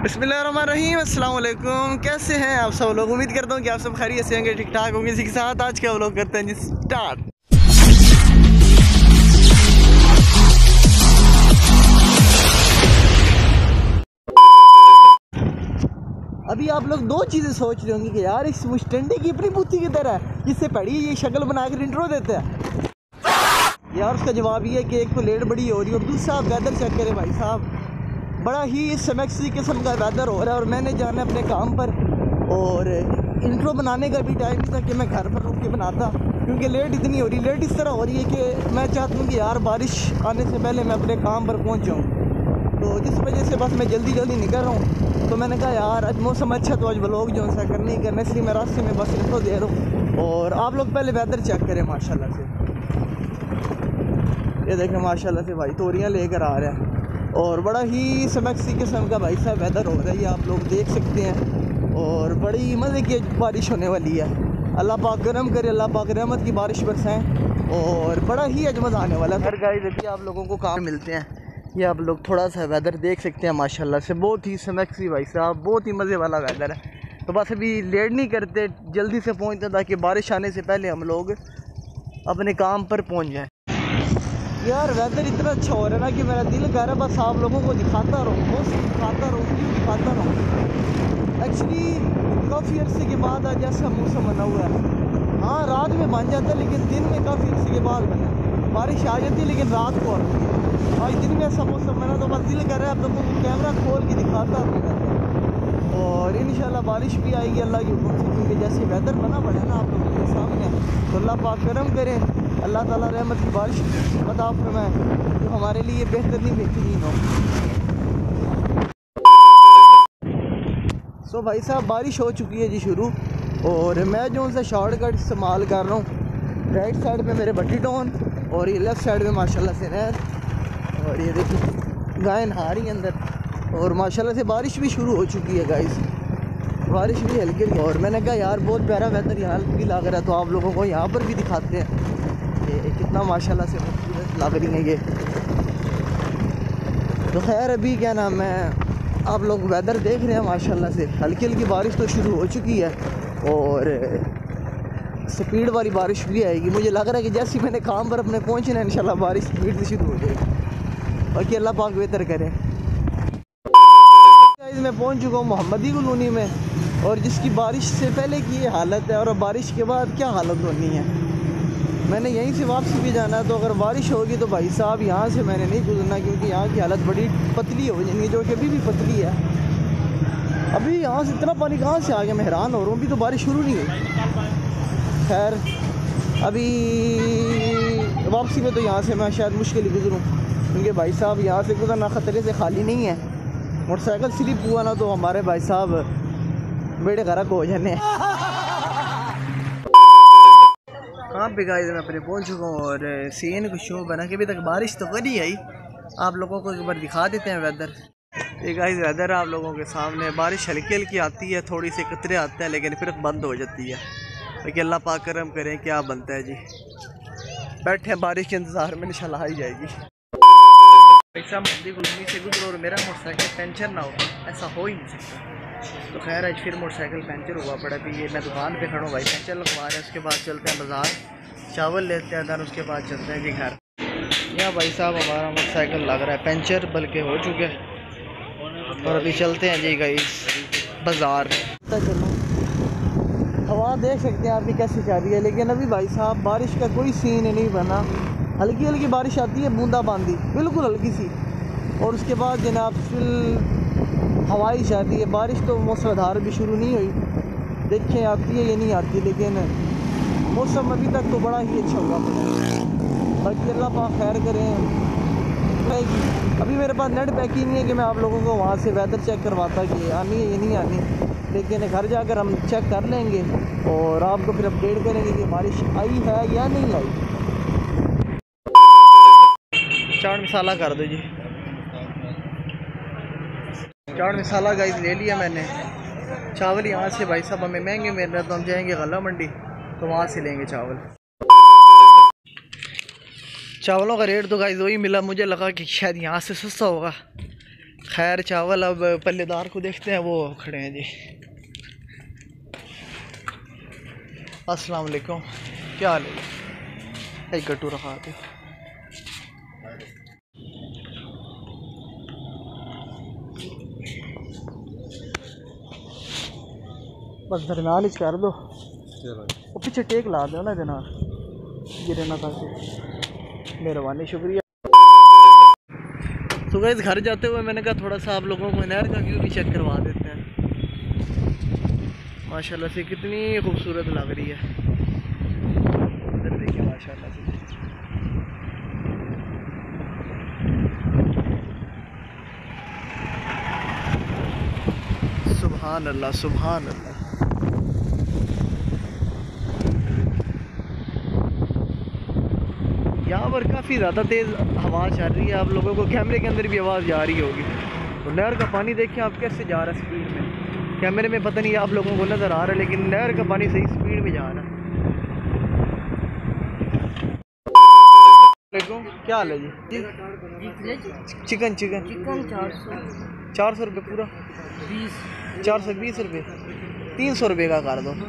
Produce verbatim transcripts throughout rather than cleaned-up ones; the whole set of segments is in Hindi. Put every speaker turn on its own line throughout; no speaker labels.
बिस्मिल्लाहिर्रहमानिर्रहीम, अस्सलाम वालेकुम। कैसे हैं आप सब लोग? उम्मीद करता हूँ कि आप सब खैरियत से होंगे, ठीक ठाक होंगे। इसी के साथ आज का व्लॉग करते हैं जी स्टार्ट। अभी आप लोग दो चीज़ें सोच रहे होंगे कि यार इस मुस्टंडे की अपनी बुद्धि किधर है, जिससे पड़ी ये शक्ल बनाकर इंट्रो देते हैं। यार उसका जवाब ये है कि एक तो लेट बड़ी हो रही है और दूसरा वेदर चेक करें भाई साहब, बड़ा ही समैक्सी किस्म का वेदर हो रहा है। और मैंने जाना अपने काम पर और इंट्रो बनाने का भी टाइम था कि मैं घर पर रुक के बनाता, क्योंकि लेट इतनी हो रही लेट इस तरह हो रही है कि मैं चाहता हूँ कि यार बारिश आने से पहले मैं अपने काम पर पहुँच जाऊँ। तो जिस वजह से बस मैं जल्दी जल्दी निकल रहा हूँ। तो मैंने कहा यार आज मौसम अच्छा, तो आज व्लॉग जो है करने ही करना, इसलिए मैं रास्ते में बस इंट्रो दे रहा हूँ। और आप लोग पहले वेदर चेक करें माशाल्लाह से, ये देखें माशाल्लाह से भाई तोरियाँ लेकर आ रहा है और बड़ा ही समैक्सी किस्म का भाई साहब वेदर हो रहा है, ये आप लोग देख सकते हैं। और बड़ी मज़े की बारिश होने वाली है। अल्लाह पाक करम करे, अल्लाह पाक रहमत की बारिश बरसाएं और बड़ा ही अजमत आने वाला है। गाइस अभी आप लोगों को काम मिलते हैं, ये आप लोग थोड़ा सा वेदर देख सकते हैं माशाल्लाह से, बहुत ही समैक्सी भाई साहब, बहुत ही मज़े वाला वेदर है। तो बस अभी लेट नहीं करते, जल्दी से पहुँचते ताकि बारिश आने से पहले हम लोग अपने काम पर पहुँच जाएँ। यार वेदर इतना अच्छा हो रहा है ना कि मेरा दिल कर रहा है बस आप लोगों को दिखाता रहूँ, मौसम दिखाता रहूँ, क्यों दिखाता रहूँ। एक्चुअली काफ़ी अरसे के बाद आज ऐसा मौसम बना हुआ है। हाँ रात में बन जाता है लेकिन दिन में काफ़ी अरसे के बाद बना, बारिश आ जाती है लेकिन रात को आती है। आज दिन में ऐसा मौसम बना तो बस दिल कर रहा है आप लोगों को कैमरा खोल के दिखाता रहूँ। और इंशाल्लाह बारिश भी आएगी अल्लाह के हुक्म से, क्योंकि जैसे वेदर बना पड़ा ना आप लोगों के सामने, तो अल्लाह पाक करम करें, अल्लाह ताला रहमत की बारिश अता फरमाए जो हमारे लिए बेहतरीन बेहतरीन हो। सो भाई साहब बारिश हो चुकी है जी शुरू, और मैं जो उनसे शॉर्टकट इस्तेमाल कर रहा हूँ। राइट साइड पे मेरे भट्टी टाउन और ये लेफ़्ट साइड में माशाल्लाह से नहर, और ये देखिए गाय नहा रही है अंदर। और माशाल्लाह से बारिश भी शुरू हो चुकी है गाइस, बारिश भी हल्की हल्की। और मैंने कहा यार बहुत प्यारा वेदर यहाँ भी लग रहा है, तो आप लोगों को यहाँ पर भी दिखाते हैं कि कितना माशाल्लाह से खूबसूरत लग रही है ये। तो खैर अभी क्या नाम है, आप लोग वेदर देख रहे हैं माशाल्लाह से, हल्की हल्की बारिश तो शुरू हो चुकी है और स्पीड वाली बारिश भी आएगी। मुझे लग रहा है कि जैसे मैंने काम पर अपने पहुँचना है इंशाल्लाह बारिश स्पीड से शुरू हो जाएगी, बाकी अल्लाह पाक बेहतर करे। मैं पहुंच चुका हूँ मोहम्मदी कॉलोनी में, और जिसकी बारिश से पहले की ये हालत है और बारिश के बाद क्या हालत होनी है। मैंने यहीं से वापसी भी जाना है, तो अगर बारिश होगी तो भाई साहब यहाँ से मैंने नहीं गुजरना, क्योंकि यहाँ की हालत बड़ी पतली हो जाएगी, जो कि अभी भी पतली है। अभी यहाँ से इतना पानी कहाँ से आ गया, मैं हैरान हो रहा हूँ, अभी तो बारिश शुरू नहीं हुई। खैर अभी वापसी में तो यहाँ से मैं शायद मुश्किल ही गुजरूँ, क्योंकि भाई साहब यहाँ से गुजरना ख़तरे से खाली नहीं है। मोटरसाइकिल स्लिप हुआ ना तो हमारे भाई साहब बेड़े गर्क हो जाने। कहाँ पे गाइस मैं अपने पहुँच चुका हूँ और सीन कुछ शो बना के अभी तक बारिश तो करी आई। आप लोगों को एक बार दिखा देते हैं वेदर। ये गाइस वेदर आप लोगों के सामने, बारिश हल्की हल्की आती है, थोड़ी सी कतरे आते हैं लेकिन फिर बंद हो जाती है। लेकिन अल्लाह पाक करम करें क्या बनता है जी। बैठे हैं बारिश के इंतज़ार में, इंशाल्लाह आई जाएगी। ऐसा मंदी गुलमी से गुजरो और मेरा मोटरसाइकिल पंचर ना हो, ऐसा हो ही नहीं सकता। तो खैर आज फिर मोटरसाइकिल पंचर हुआ पड़ा। भी ये मैं दुकान पे खड़ा हूँ भाई, पंचर लगवा रहे हैं, उसके बाद चलते हैं बाज़ार, चावल लेते हैं, दैन उसके बाद चलते हैं जी घर। यहाँ भाई साहब हमारा मोटरसाइकिल लग रहा है पंचर, बल्कि हो चुके हैं, और अभी चलते हैं जी गाइस बाज़ार। चलो हवा देख सकते हैं अभी कैसे जा रही है, लेकिन अभी भाई साहब बारिश का कोई सीन नहीं बना। हल्की हल्की बारिश आती है, बूंदाबांदी बिल्कुल हल्की सी, और उसके बाद जनाब फिर हवाई जाती है। बारिश तो मूसलाधार भी शुरू नहीं हुई, देखें आती है ये नहीं आती, लेकिन मौसम अभी तक तो बड़ा ही अच्छा हुआ पड़ा। बाकी अल्लाह पाक खैर करें। अभी मेरे पास नेट पैक ही नहीं है कि मैं आप लोगों को वहाँ से वेदर चेक करवाता कि आनी है ये नहीं आनी, लेकिन घर जाकर हम चेक कर लेंगे और आपको फिर अपडेट करेंगे कि बारिश आई है या नहीं आई। चाट मसाला कर दो जी, चाट मसाला गाइस ले लिया मैंने। चावल यहाँ से भाई साहब हमें महंगे मिल रहे, तो हम जाएंगे गला मंडी, तो वहाँ से लेंगे चावल। चावलों का रेट तो गाइस वही मिला, मुझे लगा कि शायद यहाँ से सस्ता होगा, खैर चावल अब पल्लेदार को देखते हैं, वो खड़े हैं जी। अस्सलाम वालेकुम, क्या हाल है? एक गट्टू रखा थे। बस दरम्यान ही कर दो, वो पीछे टेक ला दो ना जना, गिरे ना ताकि। मेहरबानी, शुक्रिया। तो गाइस घर जाते हुए मैंने कहा थोड़ा सा आप लोगों को नहर का व्यू भी चेक करवा देते हैं। माशाल्लाह से कितनी खूबसूरत लग रही है, इधर देखिए माशाल्लाह से। सुभान अल्लाह, सुभान अल्लाह। यहाँ पर काफ़ी ज़्यादा तेज़ हवा चल रही है, आप लोगों को कैमरे के अंदर भी आवाज़ जा रही होगी। तो नहर का पानी देखिए आप कैसे जा रहा है स्पीड में। कैमरे में पता नहीं आप लोगों को नज़र आ रहा है, लेकिन नहर का पानी सही स्पीड में जा रहा है। क्या हाल है जी? चिकन चिकन
चिकन चार सौ
चार सौ रुपये पूरा,
बीस
चार सौ बीस रुपये, तीन सौ रुपये का कर दो।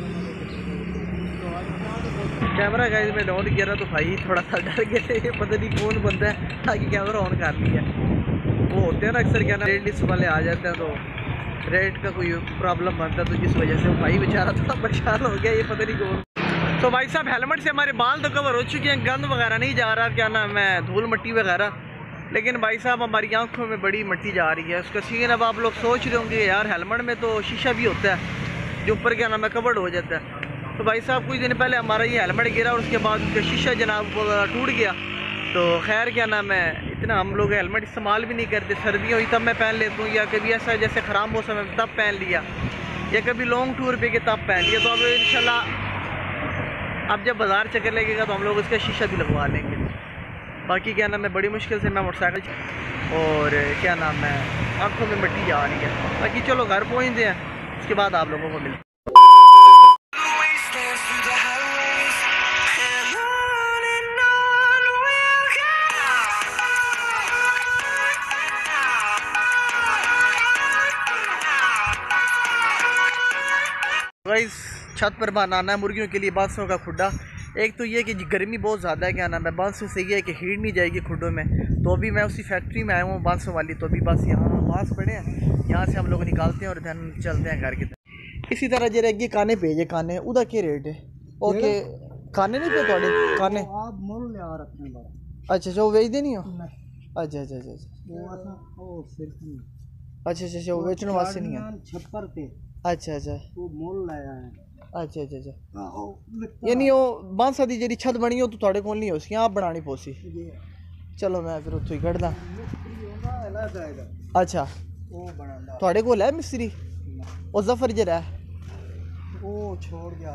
कैमरा गाइस में डाउन किया ना तो भाई थोड़ा सा डर गए थे, पता नहीं कौन बंदा है ताकि कैमरा ऑन कर लिया। वो होते हैं ना अक्सर, क्या ना रेड लिस्ट वाले आ जाते हैं, तो रेड का कोई प्रॉब्लम बनता है, तो जिस वजह से वो भाई बेचारा थोड़ा परेशान हो गया, ये पता नहीं कौन। तो भाई साहब हेलमेट से हमारे बाल तो कवर हो चुके हैं, गंद वगैरह नहीं जा रहा, क्या नाम है, धूल मिट्टी वगैरह। लेकिन भाई साहब हमारी आंखों में बड़ी मिट्टी जा रही है, उसका सीन। अब आप लोग सोच रहे होंगे यार हेलमेट में तो शीशा भी होता है जो ऊपर क्या नाम है कवर्ड हो जाता है। तो भाई साहब कुछ दिन पहले हमारा ये हेलमेट गिरा और उसके बाद उसका शीशा जनाब टूट गया। तो खैर क्या नाम है, इतना हम लोग हेलमेट इस्तेमाल भी नहीं करते, सर्दियाँ हुई तब मैं पहन लेता हूँ, या कभी ऐसा जैसे ख़राब मौसम है तब पहन लिया, या कभी लॉन्ग टूर पे के तब पहन लिया। तो अब इंशाल्लाह अब जब बाज़ार चक्कर लगेगा तो हम लोग उसका शीशा भी लगवा लेंगे। बाकी क्या नाम है, बड़ी मुश्किल से मैं मोटरसाइकिल और क्या नाम है आँखों में मिट्टी जा रही है। बाकी चलो घर पहुँचते हैं, उसके बाद आप लोगों को मिलते। गाइस छत पर बनाना है मुर्गियों के लिए बांसों का खुड्डा। एक तो ये कि गर्मी बहुत ज़्यादा है, क्या नाम है, बांसों से ये है कि हीट नहीं जाएगी खुड्डों में। तो अभी मैं उसी फैक्ट्री में आया हूँ बांसों वाली, तो अभी बस यहाँ बांस पड़े हैं, यहाँ से हम लोग निकालते हैं और धन चलते हैं घर की तरफ। इसी तरह जो रहेगी काने पे, ये काने उदा क्या रेट है? ओके काने नहीं पे थोड़े काने
आप मोल ले आ रखने बड़ा।
अच्छा अच्छा वो बेच देनी हो? अच्छा अच्छा अच्छा अच्छा अच्छा अच्छा वो बेचने वास्ते नहीं है,
छप्पर पे।
अच्छा अच्छा
वो मोल लाया है।
अच्छा अच्छा अच्छा यानी वो बांसा दी जी छत बनी हो तो थोड़े को नहीं हो सी, आप बनानी पोसी। चलो मैं फिर उत्थों ही कढ़दा। अच्छा थोड़े को है मिस्त्री वो जफर जरा वो छोड़ गया।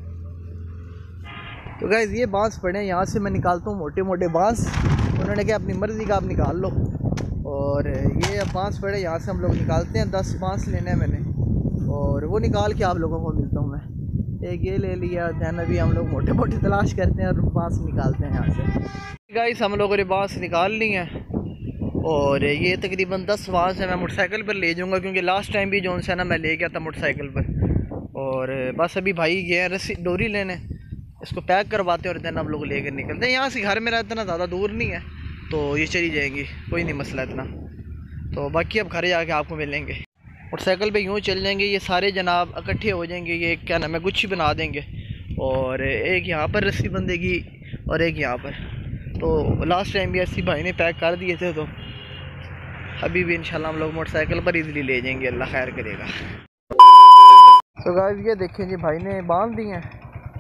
तो गाइस ये बांस पड़े हैं, यहाँ से मैं निकालता हूँ मोटे मोटे बांस। उन्होंने कहा अपनी मर्ज़ी का आप निकाल लो, और ये बांस पड़े यहाँ से हम लोग निकालते हैं। दस बांस लेने हैं मैंने, और वो निकाल के आप लोगों को मिलता हूँ मैं। एक ये ले लिया, दैन अभी हम लोग मोटे मोटे तलाश करते हैं और बांस निकालते हैं यहाँ से। गाइस हम लोगों ने बांस निकाल ली हैं, और ये तकरीबन दस बांस है मैं मोटरसाइकिल पर ले जाऊँगा, क्योंकि लास्ट टाइम भी जो है ना मैं ले गया था मोटरसाइकिल पर। और बस अभी भाई गए हैं रस्सी डोरी लेने, इसको पैक करवाते हैं और दैन हम लोग लेकर निकलते हैं। यहाँ से घर मेरा इतना ज़्यादा दूर नहीं है, तो ये चली जाएंगी, कोई नहीं मसला इतना। तो बाकी अब घर जाके आपको मिलेंगे। मोटरसाइकिल पे यूँ चल जाएंगे, ये सारे जनाब इकट्ठे हो जाएंगे, ये क्या नाम है गुच्छी बना देंगे, और एक यहाँ पर रस्सी बंधेगी और एक यहाँ पर। तो लास्ट टाइम भी ऐसी भाई ने पैक कर दिए थे, तो अभी भी इंशाल्लाह हम लोग मोटरसाइकिल पर इजीली ले जाएंगे, अल्लाह खैर करेगा। तो गाइस ये देखें जी भाई ने बांध दिए हैं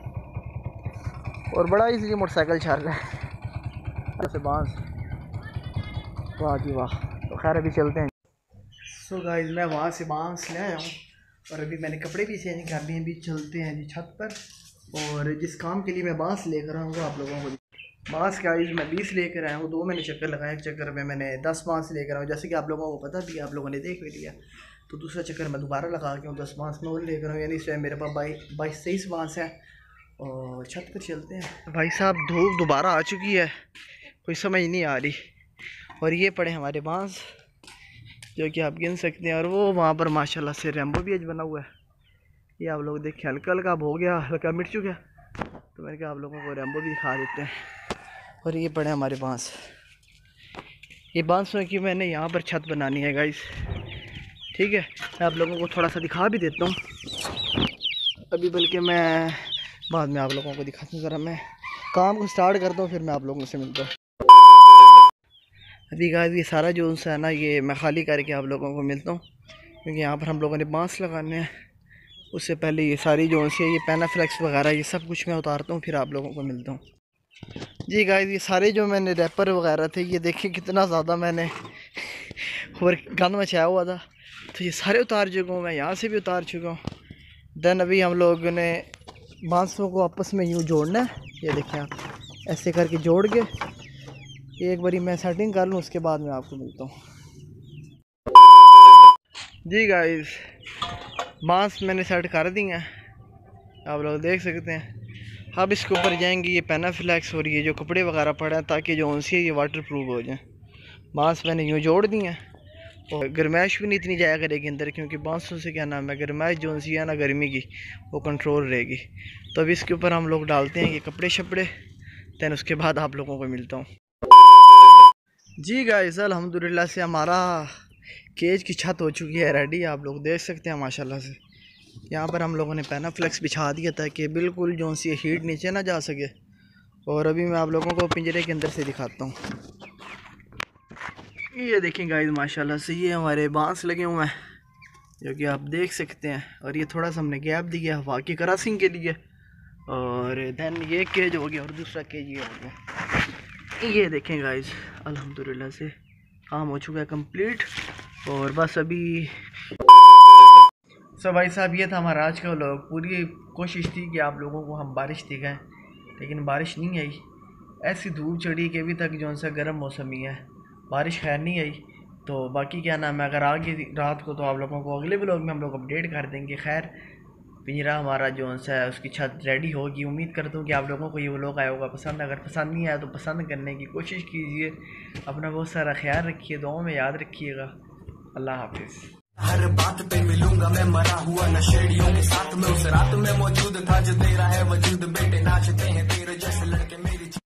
और बड़ा इजीली मोटरसाइकिल चल रहा है ऐसे बांस। वाह जी वाह। तो खैर अभी चलते हैं। सो so गाइस मैं वहाँ से बांस ले आया हूँ और अभी मैंने कपड़े भी चेंज कर लिए, अभी चलते हैं जी छत पर। और जिस काम के लिए मैं बांस लेकर आऊँगा आप लोगों को बांस के आइज मैं बीस लेकर आया हूँ, दो मैंने चक्कर लगाया, एक चक्कर में मैंने दस बांस लेकर आऊँ, जैसे कि आप लोगों को पता भी आप लोगों ने देख भी लिया। तो दूसरा चक्कर मैं दोबारा लगा के हूँ, दस बांस में और लेकर आऊँ, यानी इस टाइम मेरे पास बाईस बाईस तेईस बांस हैं। और छत पर चलते हैं। भाई साहब धूप दोबारा आ चुकी है, कोई समझ नहीं आ रही। और ये पड़े हमारे बांस, जो कि आप गिन सकते हैं। और वो वहाँ पर माशाल्लाह से रेम्बो भी आज बना हुआ है। ये आप लोग देखें हल्का हल्का अब हो गया, हल्का मिट चुका है, तो मैंने कहा आप लोगों को रेम्बो भी दिखा देते हैं। और ये पड़े हमारे बांस, ये बांसों की मैंने यहाँ पर छत बनानी है गाइस, ठीक है। मैं आप लोगों को थोड़ा सा दिखा भी देता हूँ अभी, बल्कि मैं बाद में आप लोगों को दिखाता हूँ। ज़रा मैं काम को स्टार्ट करता हूँ, फिर मैं आप लोगों से मिलता हूँ। अभी गाइस ये सारा जो उनसे है ना, ये मैं खाली करके आप लोगों को मिलता हूँ, क्योंकि यहाँ पर हम लोगों ने बांस लगाने हैं। उससे पहले ये सारी जो उनसे ये पैनाफ्लेक्स वगैरह ये सब कुछ मैं उतारता हूँ, फिर आप लोगों को मिलता हूँ। जी गाइस ये सारे जो मैंने रैपर वगैरह थे, ये देखिए कितना ज़्यादा मैंने और गंद मचाया हुआ था, तो ये सारे उतार चुका हूँ मैं, यहाँ से भी उतार चुका हूँ। देन अभी हम लोगों ने बांसों को आपस में यूँ जोड़ना है। ये देखें आप ऐसे करके जोड़ के एक बारी मैं सेटिंग कर लूँ, उसके बाद मैं आपको मिलता हूँ। जी गाइस बांस मैंने सेट कर दी हैं, आप लोग देख सकते हैं। अब इसके ऊपर जाएंगे ये पैनाफ्लेक्स और ये जो कपड़े वगैरह पड़े हैं, ताकि जो उनसे ये वाटर प्रूफ हो जाए। बांस मैंने यूँ जोड़ दी हैं और गर्माइश भी नहीं इतनी जाया करेगी अंदर, क्योंकि बांसों से क्या नाम है, गर्माइश जो उनसी है ना गर्मी की, वो कंट्रोल रहेगी। तो अब इसके ऊपर हम लोग डालते हैं ये कपड़े शपड़े, दैन उसके बाद आप लोगों को मिलता हूँ। जी गाइस अल्हम्दुलिल्लाह से हमारा केज की छत हो चुकी है रेडी, आप लोग देख सकते हैं माशाल्लाह से। यहाँ पर हम लोगों ने पैनाफ्लेक्स बिछा दिया था कि बिल्कुल जो सी हीट नीचे ना जा सके। और अभी मैं आप लोगों को पिंजरे के अंदर से दिखाता हूँ। ये देखें गाइस माशाल्लाह से ये हमारे बांस लगे हुए हैं, जो कि आप देख सकते हैं। और ये थोड़ा सा हमने गैप दिया हवा की क्रॉसिंग के लिए। और दैन ये केज हो गया और दूसरा केज ये हो गया। ये देखें गाइस अल्हम्दुलिल्लाह से काम हो चुका है कंप्लीट। और बस अभी सो भाई साहब ये था हमारा आज का व्लॉग। पूरी कोशिश थी कि आप लोगों को हम बारिश दिखाएं, लेकिन बारिश नहीं आई। ऐसी धूप चढ़ी कि अभी तक जो सा गर्म मौसम ही है, बारिश खैर नहीं आई। तो बाकी क्या नाम है, अगर आगे रात को तो आप लोगों को अगले व्लॉग में हम लोग अपडेट कर देंगे। खैर पिंजरा हमारा जो सा है उसकी छत रेडी होगी। उम्मीद करता हूँ कि आप लोगों को ये व्लॉग आया होगा पसंद। अगर पसंद नहीं आया तो पसंद करने की कोशिश कीजिए। अपना बहुत सारा ख्याल रखिए, दुआओं में याद रखिएगा। अल्लाह हाफिज़।
हर बात पे मिलूंगा मैं मरा हुआ नशेड़ियों के साथ में, उस रात में मौजूद था जो तेरा है वजूद। बेटे नाचते हैं तेरे जैसे लड़के मेरी